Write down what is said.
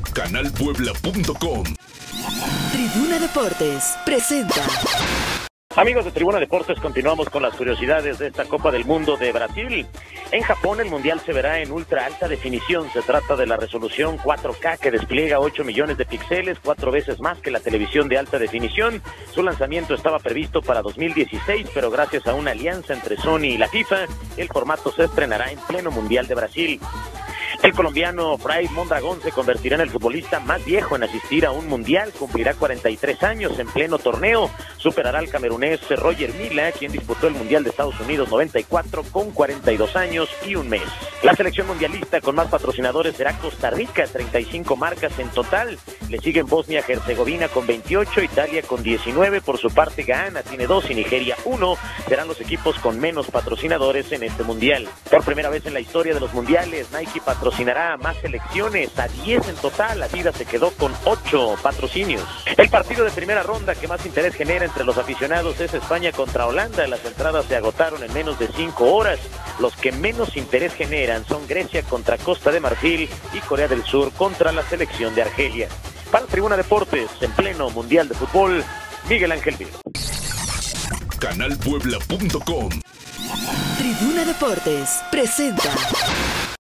Canalpuebla.com. Tribuna Deportes presenta. Amigos de Tribuna Deportes, continuamos con las curiosidades de esta Copa del Mundo de Brasil. En Japón el Mundial se verá en ultra alta definición. Se trata de la resolución 4K que despliega 8 millones de píxeles, 4 veces más que la televisión de alta definición. Su lanzamiento estaba previsto para 2016, pero gracias a una alianza entre Sony y la FIFA, el formato se estrenará en pleno Mundial de Brasil. El colombiano Fray Mondragón se convertirá en el futbolista más viejo en asistir a un mundial, cumplirá 43 años en pleno torneo, superará al camerunés Roger Milla, quien disputó el Mundial de Estados Unidos 94 con 42 años y un mes. La selección mundialista con más patrocinadores será Costa Rica, 35 marcas en total, le siguen Bosnia-Herzegovina con 28, Italia con 19, por su parte Ghana tiene 2 y Nigeria 1, serán los equipos con menos patrocinadores en este mundial. Por primera vez en la historia de los mundiales, Nike patrocinará a más selecciones, a 10 en total. Adidas se quedó con 8 patrocinios. El partido de primera ronda que más interés genera entre los aficionados es España contra Holanda. Las entradas se agotaron en menos de 5 horas. Los que menos interés generan son Grecia contra Costa de Marfil y Corea del Sur contra la selección de Argelia. Para Tribuna Deportes, en pleno Mundial de Fútbol, Miguel Ángel Viro. Canalpuebla.com. Tribuna Deportes presenta.